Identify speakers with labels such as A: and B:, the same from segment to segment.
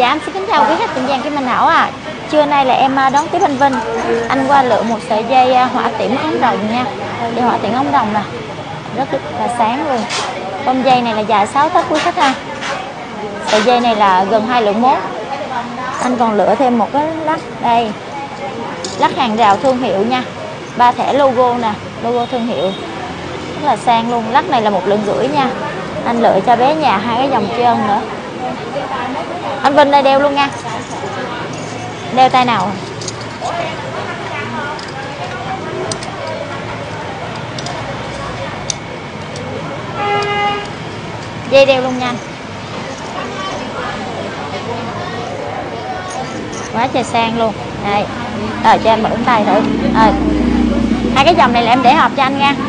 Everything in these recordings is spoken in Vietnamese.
A: Dạ em xin kính chào quý khách tiệm vàng Kim Anh Hảo ạ. Trưa nay là em đón tiếp anh Vinh. Anh qua lựa một sợi dây hỏa tiễn ống đồng nha. Dây hỏa tiễn ống đồng nè, rất là sáng luôn. Con dây này là dài 6 tấc quý khách ha. Sợi dây này là gần 2 lượng mốt. Anh còn lựa thêm một cái lắc đây, lắc hàng rào thương hiệu nha, 3 thẻ logo nè, logo thương hiệu rất là sang luôn. Lắc này là 1,5 lượng nha. Anh lựa cho bé nhà 2 cái vòng trơn nữa. Anh Vinh đây đeo luôn nha. Đeo tay nào? Dây đeo luôn nha. Quá trời sang luôn. Đây. Rồi cho em mở tay thử. Hai cái vòng này là em để hộp cho anh nha.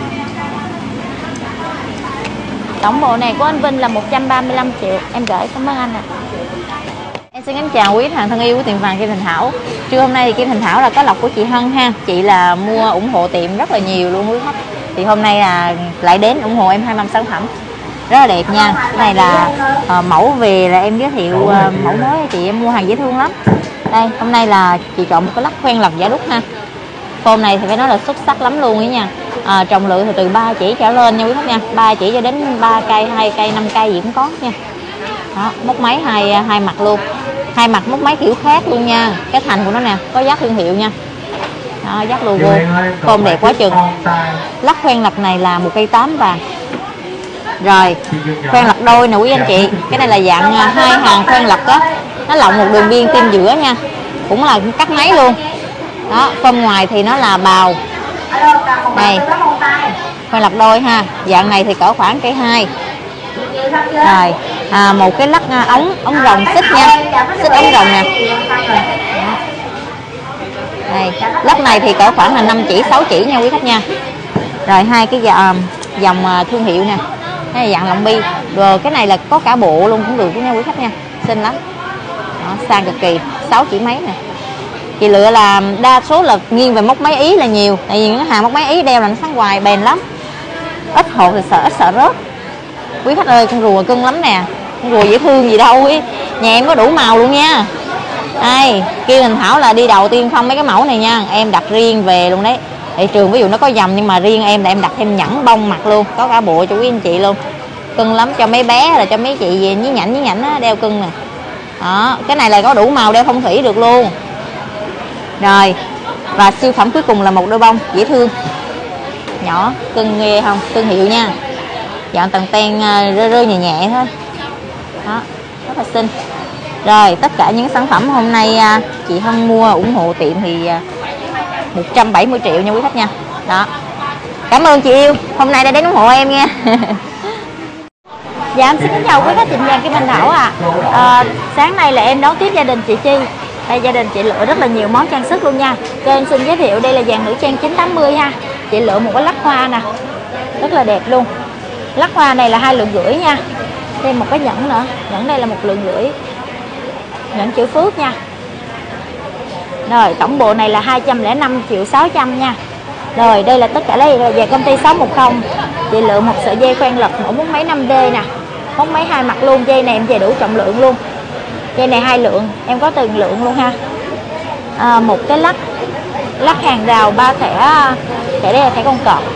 A: Tổng bộ này của anh Vinh là 135 triệu. Em gửi, cảm ơn anh ạ. Em xin kính chào quý khách hàng thân yêu của tiệm vàng Kim Thành Thảo. Trưa hôm nay thì Kim Thành Thảo là có lộc của chị Hân ha. Chị là mua ủng hộ tiệm rất là nhiều luôn quý khách. Thì hôm nay là lại đến ủng hộ em 25 sản phẩm rất là đẹp nha. Cái này là mẫu về là em giới thiệu mẫu mới chị, em mua hàng dễ thương lắm. Đây, hôm nay là chị chọn một cái lắc khoen lật giả đúc ha. Form này thì phải nói là xuất sắc lắm luôn ấy nha. Trọng lượng thì từ 3 chỉ trở lên nha quý khách nha. 3 chỉ cho đến 3 cây, 2 cây, 5 cây gì cũng có nha. Đó, móc máy hai mặt luôn. Hai mặt móc máy kiểu khác luôn nha. Cái thành của nó nè, có dát thương hiệu nha. Đó, dát logo. Form đẹp quá chừng. Lắc khoen lật này là 1 cây 8 vàng. Rồi, khoen lật đôi nè quý anh chị. Cái này là dạng 2 hàng khoen lật á. Nó lộng một đường biên tim giữa nha. Cũng là cắt máy luôn. Đó, form ngoài thì nó là bào. Đây, khoen lật đôi ha. Dạng này thì cỡ khoảng cây 2. Rồi, một cái lắc ống rồng xích nha. Xích ống rồng nè. Đây, lắc này thì cỡ khoảng là 5 chỉ, 6 chỉ nha quý khách nha. Rồi hai cái dòng thương hiệu nè. Cái này dạng lọng bi. Rồi cái này là có cả bộ luôn cũng được nha quý khách nha. Xinh lắm. Đó, sang cực kỳ, 6 chỉ mấy nè. Chị lựa là đa số là nghiêng về móc máy Ý là nhiều. Tại vì những hàng móc máy Ý đeo là nó sáng hoài bền lắm. Ít hột thì ít sợ rớt. Quý khách ơi, con rùa cưng lắm nè. Con rùa dễ thương gì đâu ấy. Nhà em có đủ màu luôn nha. Đây, Kim Thành Thảo là đi đầu tiên phong mấy cái mẫu này nha. Em đặt riêng về luôn đấy. Thị trường ví dụ nó có dòng nhưng mà riêng em là em đặt thêm nhẫn bông mặt luôn. Có cả bộ cho quý anh chị luôn. Cưng lắm, cho mấy bé là cho mấy chị về nhí nhảnh á, đeo cưng nè. Đó, cái này là có đủ màu đeo phong thủy được luôn. Rồi, và siêu phẩm cuối cùng là một đôi bông dễ thương. Nhỏ, cưng ghê không? Thương hiệu nha. Dạng tầng ten rơi nhẹ nhẹ thôi. Đó, rất là xinh. Rồi, tất cả những sản phẩm hôm nay chị Hân mua ủng hộ tiệm thì 170 triệu nha quý khách nha. Đó. Cảm ơn chị yêu, hôm nay đã đến ủng hộ em nha. Dạ em xin kính chào quý khách tiệm vàng Kim Anh Thảo ạ. Sáng nay là em đón tiếp gia đình chị Chi. Đây, gia đình chị lựa rất là nhiều món trang sức luôn nha. Cho em xin giới thiệu đây là vàng nữ trang 980 ha. Chị lựa một cái lắc hoa nè, rất là đẹp luôn. Lắc hoa này là 2,5 lượng nha. Thêm một cái nhẫn nữa, nhẫn đây là 1,5 lượng. Nhẫn chữ Phước nha. Rồi tổng bộ này là 205 triệu 600 nha. Rồi đây là tất cả đây về công ty 610. Chị lựa một sợi dây khoen lật mẫu móc máy 5D nè. Móc máy hai mặt luôn, dây này em về đủ trọng lượng luôn. Dây này 2 lượng, em có từng lượng luôn ha. Một cái lắc hàng rào 3 thẻ đây là thẻ con cọp.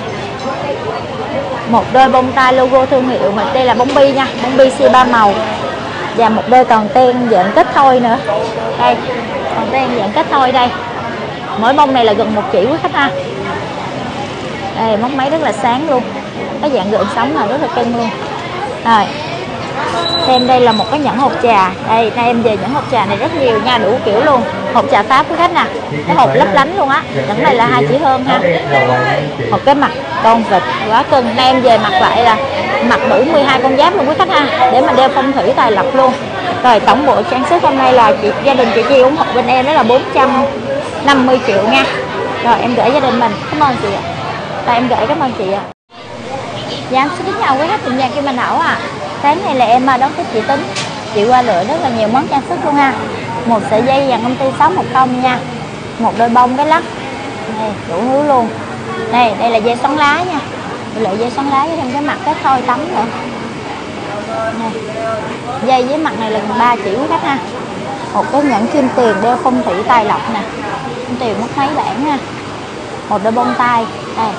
A: Một đôi bông tai logo thương hiệu, mà đây là bông bi nha, bông bi siêu 3 màu. Và một đôi còn ten dạng kết thôi nữa. Đây, còn ten dạng kết thôi đây. Mỗi bông này là gần 1 chỉ quý khách ha. Đây, móc máy rất là sáng luôn. Có dạng gợn sóng là rất là cưng luôn. Rồi. Thêm đây là một cái nhẫn hộp trà. Đây, nay em về nhẫn hộp trà này rất nhiều nha, đủ kiểu luôn. Hộp trà Pháp quý khách nè. Cái hộp lấp lánh luôn á. Nhẫn này là 2 chỉ hơn ha. Một cái mặt con vịt quá cưng. Nay em về mặc lại là mặc đủ 12 con giáp luôn quý khách ha, để mà đeo phong thủy tài lộc luôn. Rồi tổng bộ trang sức hôm nay là gia đình chị Chi ủng hộ bên em đó là 450 triệu nha. Rồi em gửi gia đình mình. Cảm ơn chị ạ. Rồi em gửi, cảm ơn chị ạ. Dạ em xin kính chào quý khách tiệm vàng Kim Anh Thảo ạ. Sáng nay là em đón tiếp chị Tính. Chị qua lựa rất là nhiều món trang sức luôn ha. Một sợi dây vàng công ty 610 nha. Một đôi bông cái lắc. Đây, đủ thứ luôn. Đây là dây xoắn lá nha. Lựa dây xoắn lá với thêm cái mặt cái thoi tắm nữa. Này. Dây với mặt này là 3 chỉ quý khách ha. Một cái nhẫn kim tiền đeo phong thủy tài lộc nè, kim tiền mất mấy bản ha. Một đôi bông tai đây,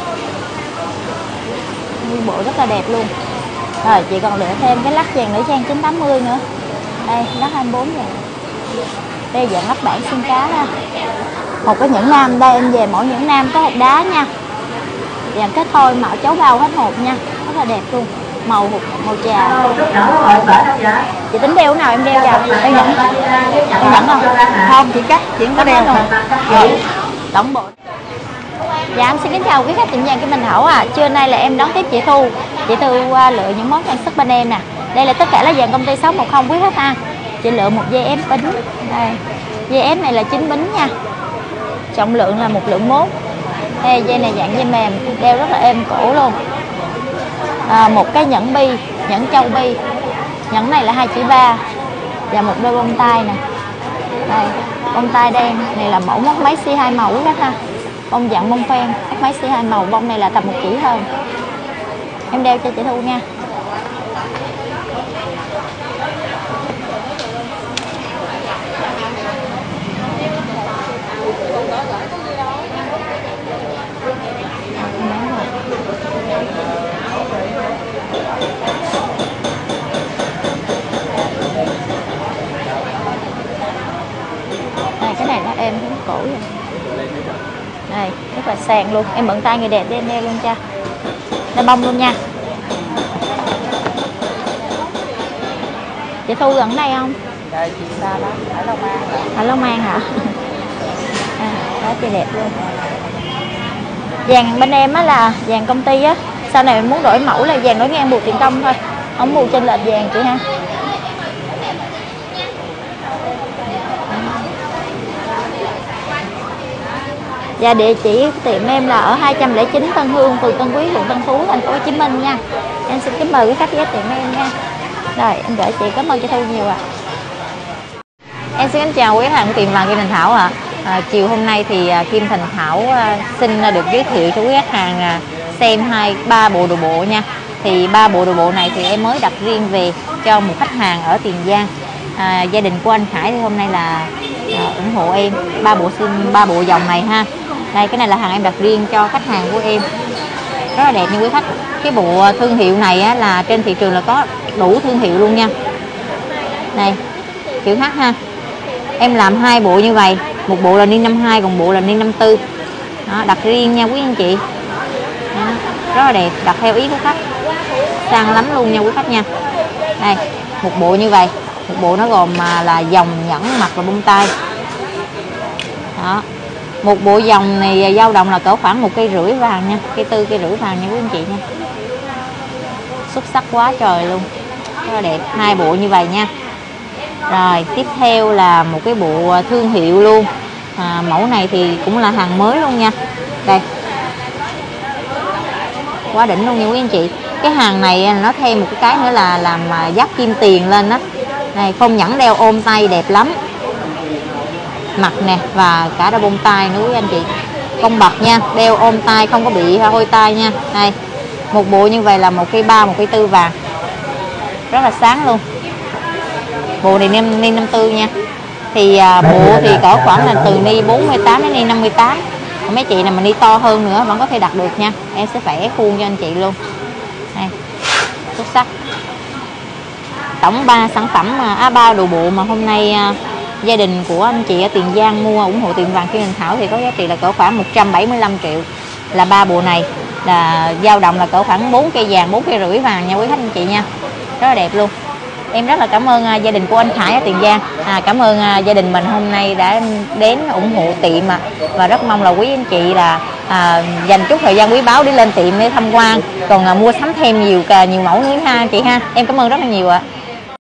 A: nguyên bộ rất là đẹp luôn. Rồi chị còn lựa thêm cái lắc vàng nữ trang 980 nữa. Đây lắc 24 vàng. Đây dạng lắc bản xương cá ha. Một cái nhẫn nam đây em về mỗi nhẫn nam có hộp đá nha. Dạng kết thôi mạo chấu bao hết hộp nha, rất là đẹp luôn. Màu trà. Chị tính đeo nào em đeo vào? Đeo nhẫn. Đeo nhẫn không? Không, chị cắt, chị không có đeo thôi. Tổng bộ. Dạ em xin kính chào quý khách tiệm vàng Kim Bình Thảo à. Trưa nay là em đón tiếp chị Thu. Chị Thu lựa những món trang sức bên em nè. Đây là tất cả là vàng công ty 610 quý khách ha. Chị lựa một dây ép bính. Đây. Dây ép này là 9 bính nha. Trọng lượng là 1 lượng mốt. Đây, dây này dạng dây mềm, đeo rất là êm cổ luôn. Một cái nhẫn bi, nhẫn châu bi. Nhẫn này là 2 chỉ 3 và một đôi bông tai nè. Đây, bông tai đen này là mẫu móc máy C2 màu quý khách ha. Bông dạng bông phen, móc máy C2 màu, bông này là tầm 1 chỉ hơn. Em đeo cho chị Thu nha. Đây, cái này nó êm hướng cổ vậy. Đây, rất là sàn luôn. Em bận tay người đẹp để em đeo luôn cha. Đeo bông luôn nha. Chị Thu gần đây không?
B: Đây chị xa đó, ở Long An.
A: Ở Long An hả? Đó chị đẹp luôn. Vàng bên em á là vàng công ty á. Sau này mình muốn đổi mẫu là vàng đổi ngang bù tiền công thôi, không bù trên lệch vàng chị ha. Và địa chỉ tiệm em là ở 209 Tân Hương, phường Tân Quý, quận Tân Phú, thành phố Hồ Chí Minh nha. Em xin kính mời quý khách ghé tiệm em nha. Rồi em gửi chị, cảm ơn chị Thu nhiều ạ. Em xin kính chào quý khách hàng tiệm vàng Kim Thành Thảo ạ. Chiều hôm nay thì Kim Thành Thảo xin được giới thiệu cho quý khách hàng xem 3 bộ đồ bộ nha. Thì 3 bộ đồ bộ này thì em mới đặt riêng về cho một khách hàng ở Tiền Giang. Gia đình của anh Khải thì hôm nay là ủng hộ em 3 bộ dòng này ha. Đây, cái này là hàng em đặt riêng cho khách hàng của em, rất là đẹp nha quý khách. Cái bộ thương hiệu này á, là trên thị trường là có đủ thương hiệu luôn nha. Đây, chữ H ha. Em làm 2 bộ như vậy, một bộ là niên 52 còn bộ là niên 54. Đó, đặt riêng nha quý anh chị. Đó, rất là đẹp, đặt theo ý của khách, sang lắm luôn nha quý khách nha. Đây, một bộ như vậy, một bộ nó gồm là dòng nhẫn mặt và bông tai. Đó, một bộ dòng này dao động là cỡ khoảng 1,5 cây vàng nha, 1,4 cây vàng nha quý anh chị nha. Xuất sắc quá trời luôn, rất là đẹp. 2 bộ như vậy nha. Rồi tiếp theo là một cái bộ thương hiệu luôn. Mẫu này thì cũng là hàng mới luôn nha. Đây, quá đỉnh luôn nha quý anh chị. Cái hàng này nó thêm một cái nữa là làm dắt kim tiền lên đó. Này, phong nhẫn đeo ôm tay đẹp lắm. Mặt nè và cả đôi bông tai nữa quý anh chị. Công bậc nha, đeo ôm tay không có bị hôi tay nha. Đây, một bộ như vậy là 1,3 cây, 1,4 cây vàng, rất là sáng luôn. Bộ này niên 54 nha. Thì bộ thì cỡ khoảng là từ ni 48 đến ni 58. Mấy chị nào mà ni to hơn nữa vẫn có thể đặt được nha. Em sẽ vẽ khuôn cho anh chị luôn. Đây, xuất sắc. Tổng 3 sản phẩm 3 đồ bộ mà hôm nay gia đình của anh chị ở Tiền Giang mua ủng hộ tiệm vàng Kim Thành Thảo thì có giá trị là cỡ khoảng 175 triệu. Là 3 bộ này là dao động là cỡ khoảng 4 cây vàng, 4,5 cây vàng nha quý khách anh chị nha. Rất là đẹp luôn. Em rất là cảm ơn gia đình của anh Khải ở Tiền Giang. Cảm ơn gia đình mình hôm nay đã đến ủng hộ tiệm và rất mong là quý anh chị là dành chút thời gian quý báu để lên tiệm để tham quan, còn mua sắm thêm nhiều mẫu nữa ha chị ha. Em cảm ơn rất là nhiều ạ.